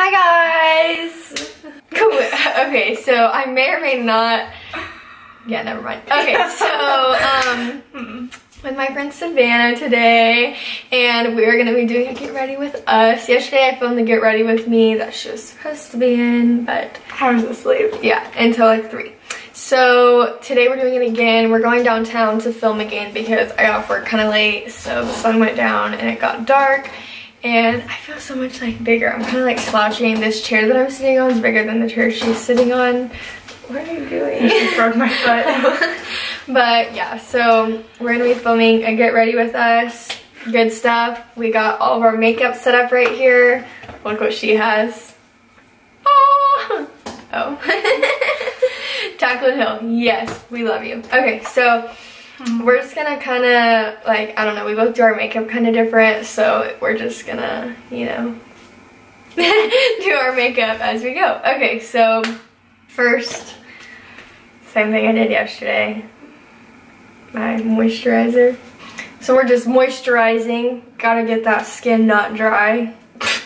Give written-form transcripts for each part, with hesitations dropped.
Hi guys! Okay, so I may or may not... Yeah, never mind. Okay, so with my friend Savannah today, and we're gonna be doing a get ready with us. Yesterday I filmed the get ready with me that she was supposed to be in, but I was asleep. Yeah, until like 3. So today we're doing it again. We're going downtown to film again because I got off work kind of late, so the sun went down and it got dark. And I feel so much like bigger. I'm kind of like slouching. This chair that I'm sitting on is bigger than the chair she's sitting on. What are you doing? I broke my foot. But yeah, so we're gonna be filming a get ready with us. Good stuff. We got all of our makeup set up right here. Look what she has. Oh. JACLYN Hill. Yes, we love you. Okay, so we're just gonna kind of like, I don't know, we both do our makeup kind of different, so we're just gonna, you know, do our makeup as we go. Okay, so first, same thing I did yesterday, my moisturizer. So we're just moisturizing, gotta get that skin not dry.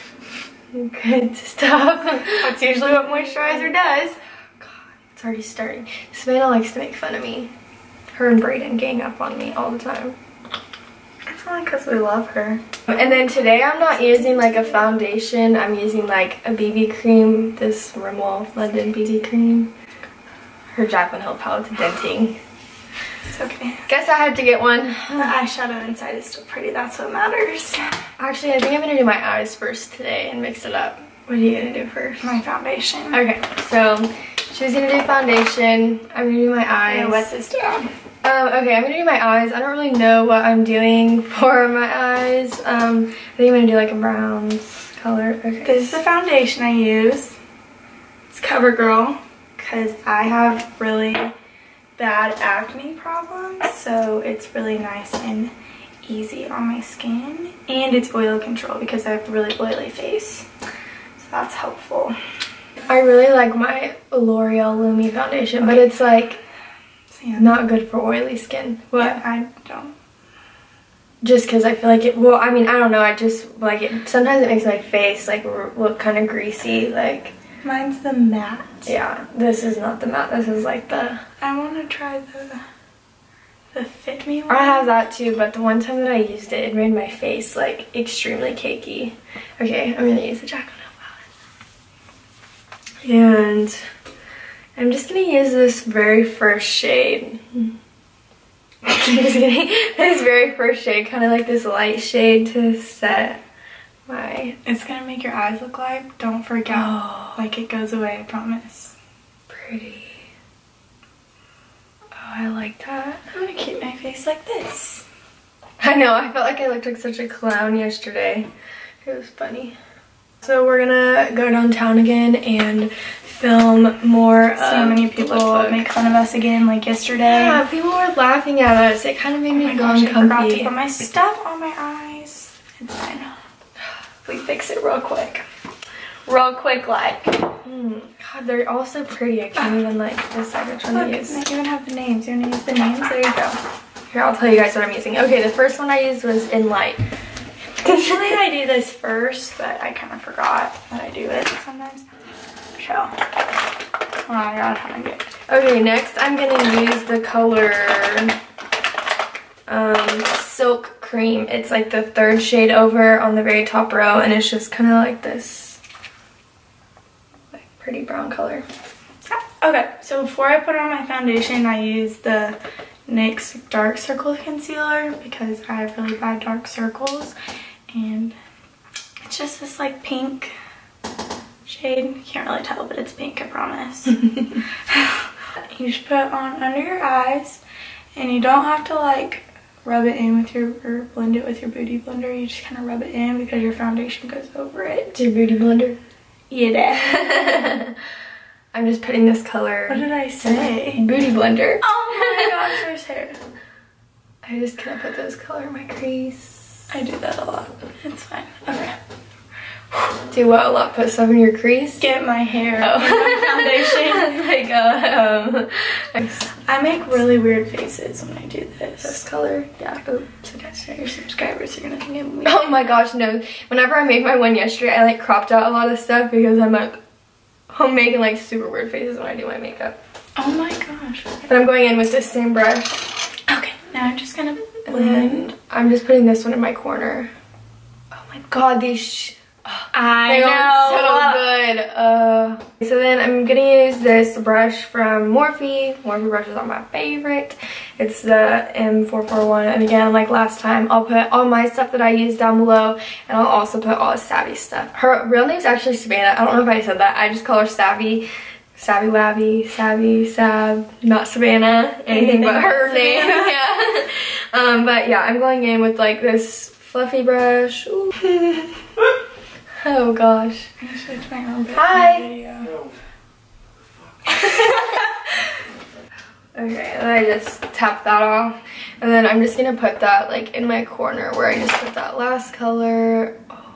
Good stuff. That's usually what moisturizer does. God, it's already starting. Savannah likes to make fun of me. Her and Brayden gang up on me all the time. It's only because we love her. And then today I'm not using like a foundation. I'm using like a BB cream. This Rimmel London BB cream. Her JACLYN Hill palette denting. It's okay. Guess I had to get one. The eyeshadow inside is still pretty. That's what matters. Actually, I think I'm gonna do my eyes first today and mix it up. What are you gonna do first? My foundation. Okay, so she's gonna do foundation. I'm gonna do my eyes. I'm gonna wet this down. Okay, I'm gonna do my eyes. I don't really know what I'm doing for my eyes. I think I'm gonna do like a bronze color. Okay. This is the foundation I use. It's CoverGirl because I have really bad acne problems, so it's really nice and easy on my skin, and it's oil control because I have a really oily face, so that's helpful. I really like my L'Oreal Lumi foundation, but it's like not good for oily skin. What? Yeah, I don't. Just because I feel like it, well, I mean, I don't know, I just like it. Sometimes it makes my face like look kind of greasy, like. Mine's the matte. Yeah, this is not the matte, this is like the. I want to try the Fit Me one. I have that too, but the one time that I used it, it made my face like extremely cakey. Okay, I'm gonna use the JACLYN palette. And I'm just gonna use this very first shade. Just kidding. This very first shade, kind of like this light shade to set my... It's gonna make your eyes look like, don't forget, like it goes away, I promise. Pretty. Oh, I like that. I'm gonna keep my face like this. I know, I felt like I looked like such a clown yesterday. It was funny. So we're gonna go downtown again and film more. So many people make fun of us again, like yesterday. Yeah, people were laughing at us. It kind of made me go uncomfy. I forgot to put my stuff on my eyes. It's fine. We fix it real quick. Real quick, like. God, they're all so pretty. I can't even like decide which one to use. They even have the names. You want to use the names? There you go. Here, I'll tell you guys what I'm using. Okay, the first one I used was In Light. Usually I do this first, but I kind of forgot that I do it sometimes. So, oh my god, how do I get it? Okay, next I'm gonna use the color Silk Cream. It's like the 3rd shade over on the very top row, and it's just kind of like this like pretty brown color. Okay, so before I put on my foundation, I use the NYX Dark Circle Concealer because I have really bad dark circles, and it's just this like pink shade. You can't really tell, but it's pink, I promise. You should put it on under your eyes, and you don't have to like rub it in with your, or blend it with your beauty blender. You just kind of rub it in because your foundation goes over it. Your beauty blender? Yeah. I'm just putting this color. What did I say? Beauty blender. Oh my gosh, there's hair. I just kind of put this color in my crease. I do that a lot. It's fine. Okay. Do what a lot? Put stuff in your crease? Get my hair in my foundation. Like, I make really weird faces when I do this. This color? Yeah. Oops, I guess your subscribers are gonna think I'm weird. Oh my gosh, no. Whenever I made my one yesterday, I like cropped out a lot of stuff because I'm making like super weird faces when I do my makeup. Oh my gosh. But I'm going in with this same brush. Okay, now I'm just gonna blend. I'm just putting this one in my corner. Oh my god, these I know. So good. So then I'm gonna use this brush from Morphe. Morphe brushes are my favorite. It's the M441. And again, like last time, I'll put all my stuff that I use down below, and I'll also put all the Savvy stuff. Her real name's actually Savannah. I don't know if I said that. I just call her Savvy. Savvy Wabby, Savvy, Sav, not Savannah, anything but her name. Yeah. But yeah, I'm going in with like this fluffy brush. Ooh. Oh gosh. I just switched my own Hi. video. Okay, and I just tap that off. And then I'm just gonna put that like in my corner where I just put that last color. Oh,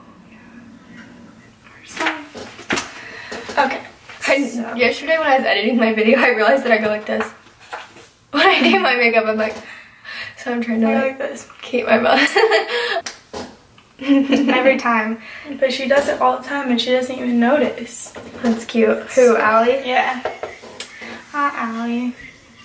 yeah. Okay. Yesterday when I was editing my video, I realized that I go like this. When I do my makeup, I'm like, so I'm trying to like this. Keep my mouth. Every time, but she does it all the time and she doesn't even notice. That's cute. Who, Allie? Yeah. Hi, Allie.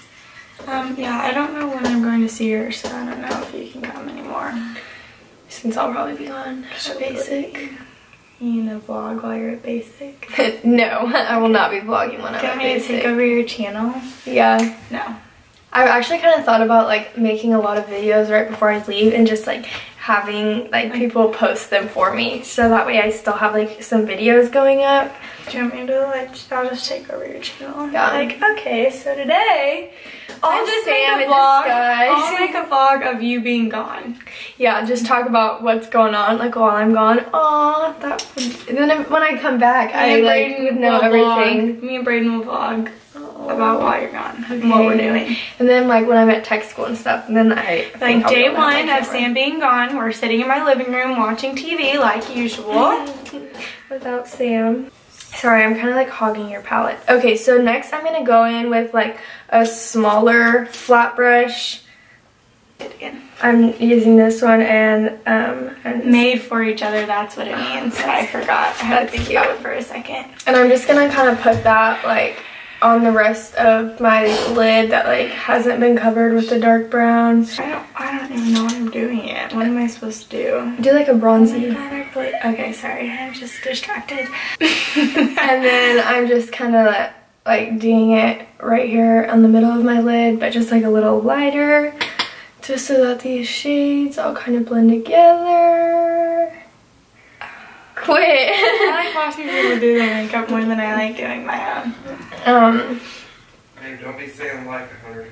Yeah, I don't know when I'm going to see her, so I don't know if you can come anymore. Since I'll probably be gone at Basic. You gonna vlog while you're at Basic? No, I will not be vlogging when I'm at Basic. Do you want me to take over your channel? Yeah. No. I've actually kind of thought about like making a lot of videos right before I leave and just like having like people post them for me, so that way I still have like some videos going up. Do you want me to like, I'll just take over your channel? Yeah. Like, okay, so today I'll just make a vlog. I'll make a vlog of you being gone. Yeah, just talk about what's going on like while I'm gone. Aw, that would, and then when I come back, I like would know everything. Me and Braden will vlog about while you're gone, and what we're doing. And then like when I'm at tech school and stuff, and then like day one of Sam being gone, we're sitting in my living room watching TV like usual. Without Sam. Sorry, I'm kind of like hogging your palette. Okay, so next I'm gonna go in with like a smaller flat brush. Again. I'm using this one and made for each other, that's what it means. I forgot. I had to think about it for a second. And I'm just gonna kind of put that like on the rest of my lid that like hasn't been covered with the dark brown. I don't even know what I'm doing yet. What am I supposed to do? Do like a bronzy. Oh okay, sorry, I'm just distracted. And then I'm just kind of like doing it right here on the middle of my lid, but just like a little lighter, just so that these shades all kind of blend together. Quit. I like watching people do their makeup more than I like doing my own. Hey, don't be saying like 100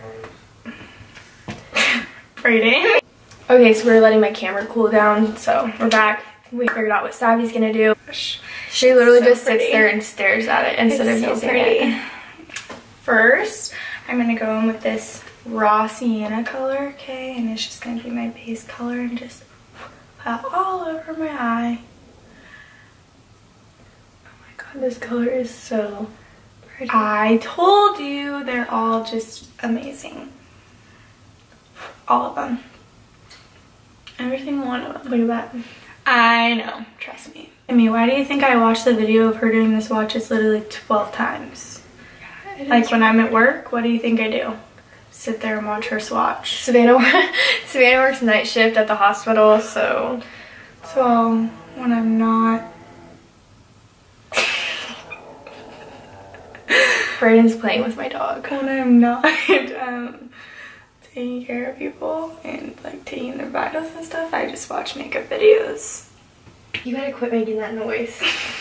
times. Braden. Okay, so we're letting my camera cool down, so we're back. We figured out what Savy's gonna do. She literally just sits there and stares at it instead of using it. First, I'm gonna go in with this raw sienna color, okay? And it's just gonna be my base color and just put all over my eye. This color is so pretty. I told you, they're all just amazing. All of them. Every single one of them. Look at that. I know, trust me. I mean, why do you think I watched the video of her doing this watch? It's literally 12 times. Yeah, like when I'm at work, what do you think I do? Sit there and watch her swatch. Savannah works night shift at the hospital, so when I'm not, Braden's playing with my dog. When I'm not taking care of people and like taking their vitals and stuff, I just watch makeup videos. You gotta quit making that noise.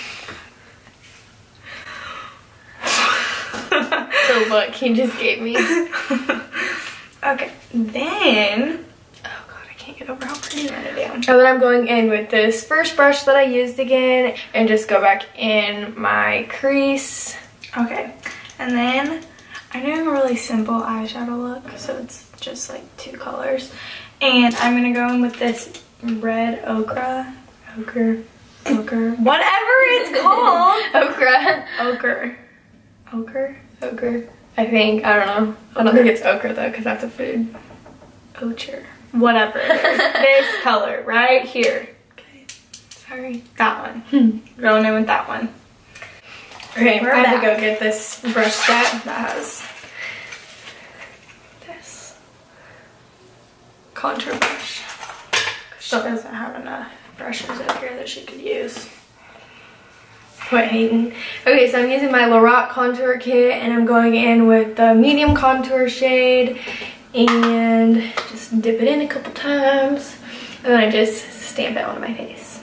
The look he just gave me. Okay, then oh god, I can't get over how pretty that is. And then I'm going in with this first brush that I used again and just go back in my crease. Okay, and then I'm doing a really simple eyeshadow look, so it's just like 2 colors. And I'm gonna go in with this red ochre, whatever it's called. Ochre. Ochre. I think. I don't know. I don't think it's ochre though, because that's a food. ochre, whatever it is. This color right here. Okay, sorry, that one. Going in with that one. Okay, We're I have back. to go get this brush set that has this contour brush. She doesn't have enough brushes up here that she could use. Quit hating. Okay, so I'm using my Lorac contour kit and I'm going in with the medium contour shade and just dip it in a couple times and then I just stamp it onto my face.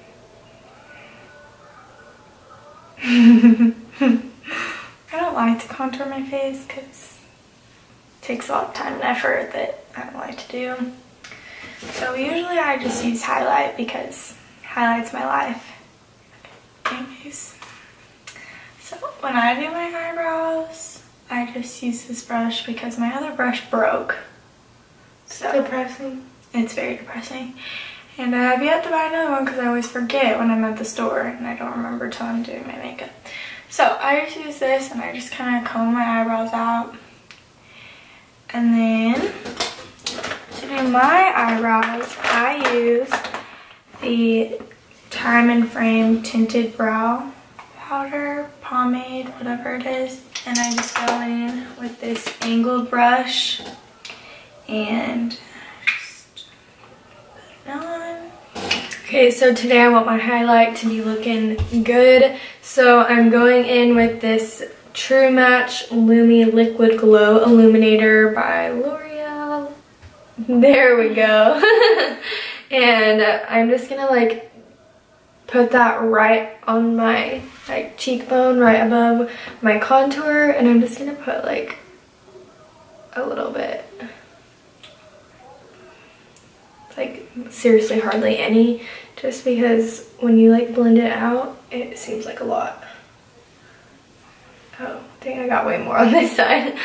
I don't like to contour my face because it takes a lot of time and effort that I don't like to do. So usually I just use highlight because highlight's my life. Anyways, so when I do my eyebrows, I just use this brush because my other brush broke. So Depressing. it's very depressing. And I have yet to buy another one because I always forget when I'm at the store and I don't remember till I'm doing my makeup. So I just use this and I just kind of comb my eyebrows out. And then to do my eyebrows, I use the Time and Frame Tinted Brow Powder, pomade, whatever it is. And I just go in with this angled brush and just put it on. Okay, so today I want my highlight to be looking good. So I'm going in with this True Match Lumi Liquid Glow Illuminator by L'Oreal. There we go. And I'm just gonna like put that right on my like cheekbone, right above my contour, and I'm just gonna put like a little bit. Like seriously hardly any, just because when you like blend it out it seems like a lot. Oh dang, I got way more on this side.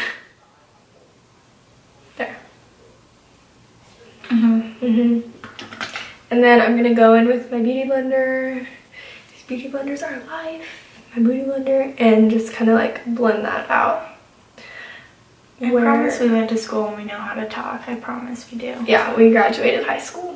There. And then I'm gonna go in with my beauty blender. These beauty blenders are life. My beauty blender, and just kind of like blend that out. I promise we went to school and we know how to talk. I promise we do. Yeah, we graduated high school.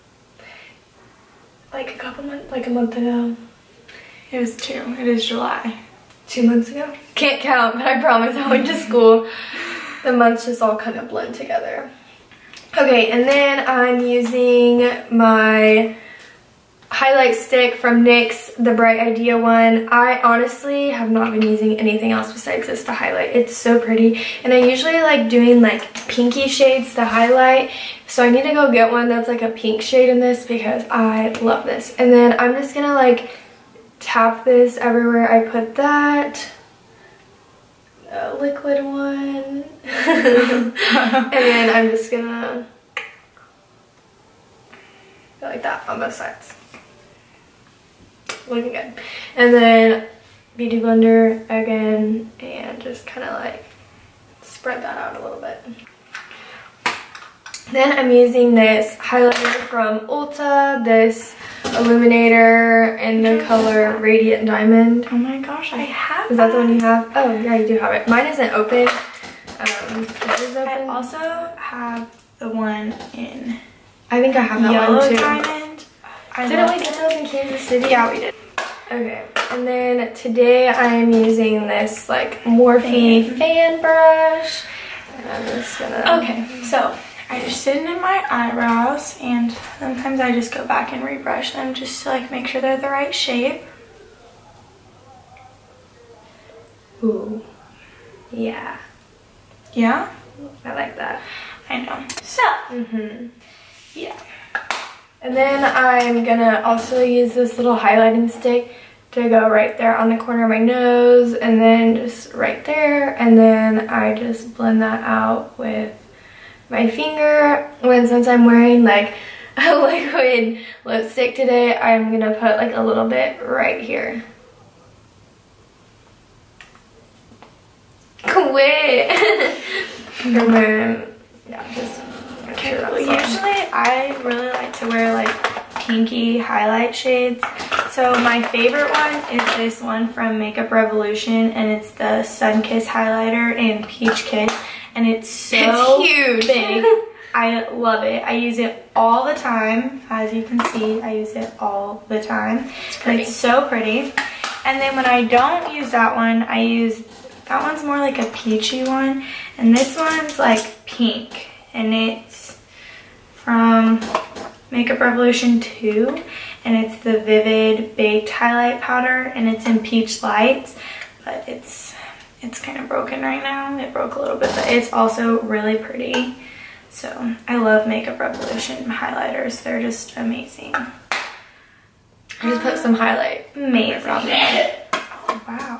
Like a month ago. It was 2. It is July. 2 months ago? Can't count, but I promise I went to school. The months just all kind of blend together. Okay, and then I'm using my highlight stick from NYX, the Bright Idea one. I honestly have not been using anything else besides this to highlight. It's so pretty, and I usually like doing like pinky shades to highlight, so I need to go get one that's like a pink shade in this because I love this. And then I'm just gonna like tap this everywhere I put that. Liquid one. And then I'm just gonna go like that on both sides. Looking good. And then beauty blender again and just kind of like spread that out a little bit. Then I'm using this highlighter from Ulta, this illuminator in the color Radiant Diamond. Oh my gosh, I have Is that the one you have? Oh yeah, you do have it. Mine isn't open. This is open. I also have the one in I think I have that yellow one too. diamond. Didn't we get those in Kansas City? Yeah, we did. Okay, and then today I'm using this like Morphe fan brush. And I'm just gonna... Okay, so I just sit in my eyebrows and sometimes I just go back and rebrush them just to like make sure they're the right shape. Ooh. Yeah. Yeah? I like that. I know. So, yeah. And then I'm gonna also use this little highlighting stick to go right there on the corner of my nose and then just right there, and then I just blend that out with my finger. Since I'm wearing like a liquid lipstick today, I'm gonna put like a little bit right here. Quit! And then, yeah, just make sure that's Usually I really like to wear like pinky highlight shades. So my favorite one is this one from Makeup Revolution, and it's the Sun Kiss highlighter in Peach Kiss, and it's so huge. big. I love it. I use it all the time. As you can see, I use it all the time. It's so pretty. And then when I don't use that one, I use, that one's more like a peachy one. And this one's like pink. And it's from Makeup Revolution 2. And it's the Vivid Baked Highlight Powder. And it's in Peach Light. But it's kind of broken right now. It broke a little bit, but it's also really pretty. So I love Makeup Revolution highlighters. They're just amazing. I just put some highlight. Amazing. Wow.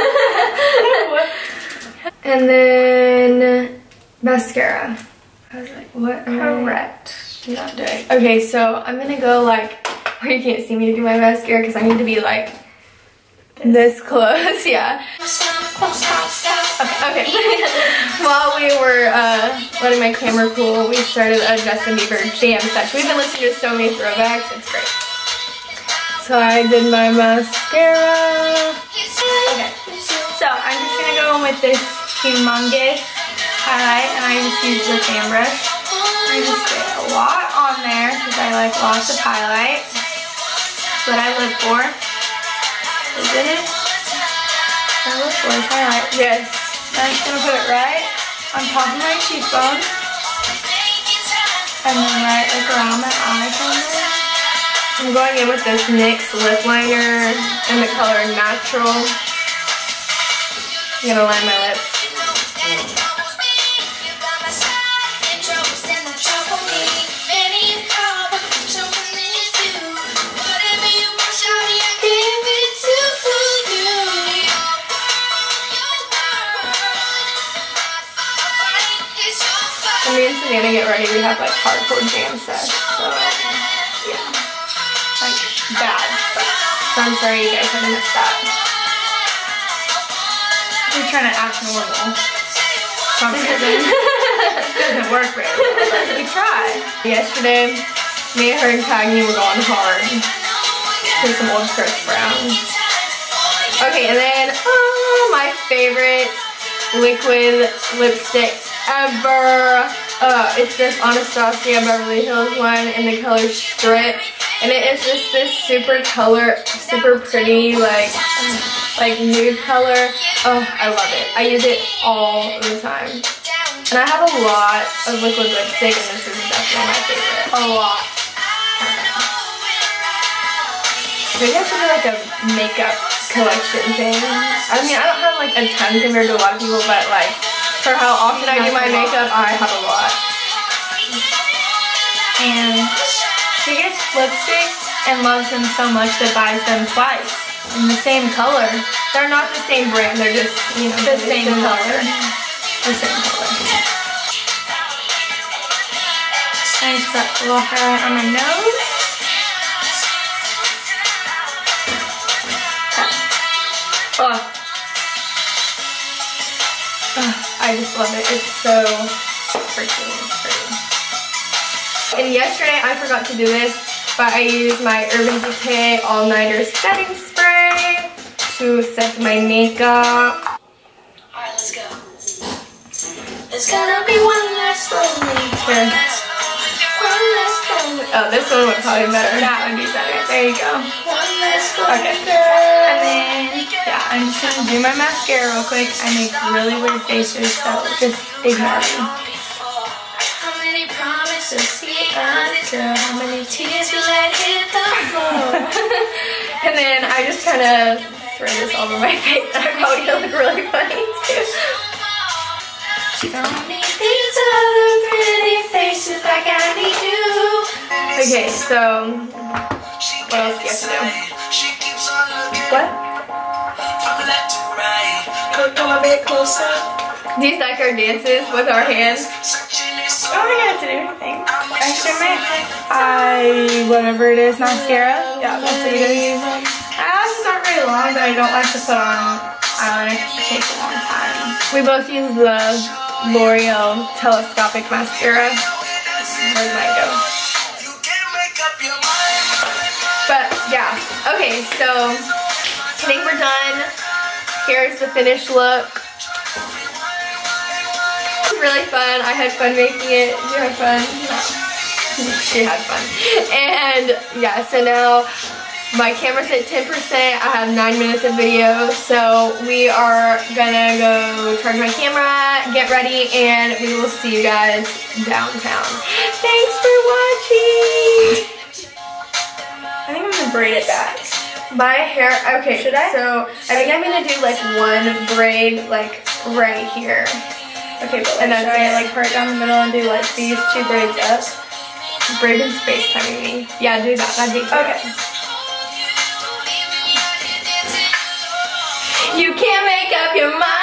And then mascara. I was like, what? Correct. Not doing. Okay, so I'm gonna go like where you can't see me to do my mascara because I need to be like this close. Yeah. Okay. While we were letting my camera cool, we started a Justin Bieber jam session. We've been listening to so many throwbacks. It's great. So I did my mascara. Okay. So I'm just gonna go in with this humongous highlight, and I just use the fan brush. I just get a lot on there because I like lots of highlight. That's what I live for. Isn't it? I look for is highlight. Yes. I'm just gonna put it right on top of my cheekbone. And then right like around my eye kind of. I'm going in with this NYX lip liner in the color Natural. I'm gonna line my lips. Me and Savannah get ready, we have like hardcore jam sesh, so yeah, like bad, but so I'm sorry you guys haven't missed that. We're trying to act normal. Some reason. It doesn't work very well, but we try. Yesterday, me and her and Cagney were going hard for some old Chris Brown. Okay, and then my favorite liquid lipstick ever. It's this Anastasia Beverly Hills one in the color Strip, and it is just this super pretty like nude color. Oh, I love it. I use it all the time, and I have a lot of liquid lipstick, and this is definitely my favorite. A lot. Maybe I should do like a makeup collection thing. I mean, I don't have like a ton compared to a lot of people, but like for how often I do my makeup, I have a lot. And she gets lipsticks and loves them so much that buys them twice in the same color. They're not the same brand, they're just, you know, the same color. The same color. I just put a little highlight on my nose. Oh. I just love it. It's so freaking pretty. And yesterday I forgot to do this, but I used my Urban Decay All Nighter Setting Spray to set my makeup. Alright, let's go. There's gonna be one last lonely. Here. Oh, this one would probably be better. That would be better. There you go. Okay. And then, yeah, I'm just gonna do my mascara real quick. I make really weird faces, so just ignore me. How many promises he answered? How many tears you let hit the floor? And then I just kind of throw this all over my face, and I'm probably gonna look really funny too. Don't need these other pretty faces like I need you. Okay, so what else do you have to do? What? Come a bit closer. These like our dances with our hands. I don't have to do anything. I should make whatever it is, mascara. Yeah, that's what it is. My lashes aren't very long, but I don't like to put on eyeliner because it takes a long time. We both use the L'Oreal telescopic mascara. Where'd mine go? But yeah, okay, so I think we're done. Here's the finished look. was really fun. I had fun making it. Did you have fun? No. She had fun. And yeah, so now my camera's at 10%. I have 9 minutes of video. So we are gonna go charge my camera, get ready, and we will see you guys downtown. Thanks for watching. I think I'm gonna braid it back. My hair, okay. Should I? So I think I'm gonna do like one braid like right here. Okay, but And and that's should I it. like part down the middle and do like these 2 braids up? Braid and space timing me. Yeah, do that. That'd be cute. Okay. You can't make up your mind.